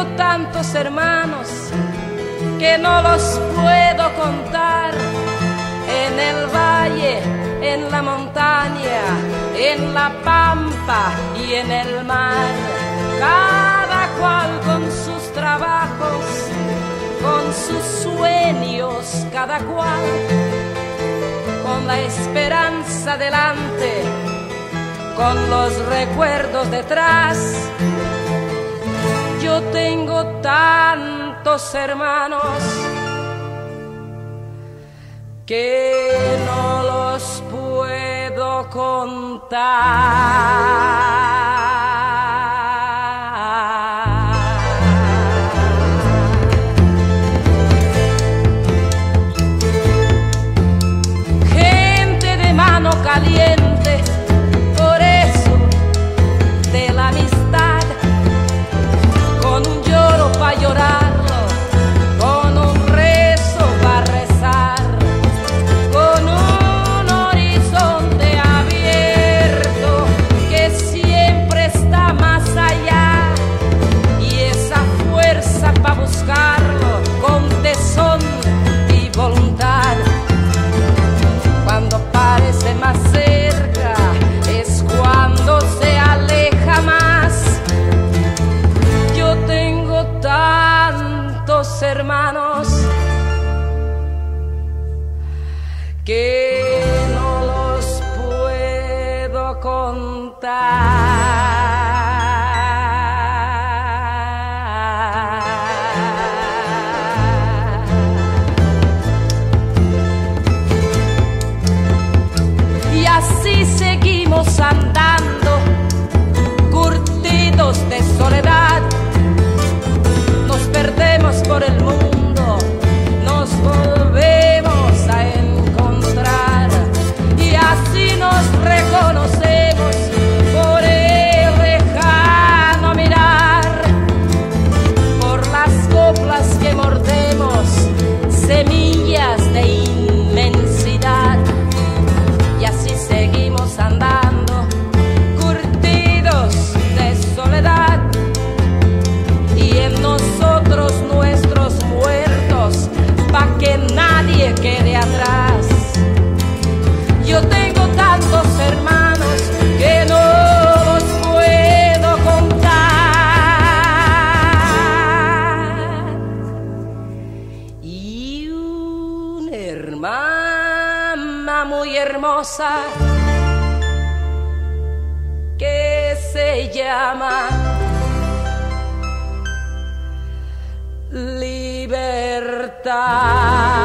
tengo tantos hermanos que no los puedo contar. En el valle, en la montaña, en la pampa y en el mar, cada cual con sus trabajos, con sus sueños, cada cual con la esperanza delante, con los recuerdos detrás. Yo tengo tantos hermanos que no los puedo contar. Gente de mano caliente, por eso de la amistad, con un lloro pa' llorarlo, con un rezo pa' rezar, con un horizonte abierto que siempre está más allá, y esa fuerza pa' buscarlo con tesón y voluntad. Cuando parece más cerca es cuando se aleja más. Yo tengo tantos hermanos que no los puedo contar. Y así seguimos andando, curtidos de soledad. Nos perdemos por el mundo, nos volvemos a encontrar, y así nos reconocemos por el lejano mirar, por las coplas que mordemos, semillas de inmensidad. Y así seguimos andando, curtidos de soledad, y en nosotros nuestros muertos, pa' que nadie quede atrás. Yo tengo tantos hermanos que no los puedo contar. Y una hermana muy hermosa que se llama Libertad.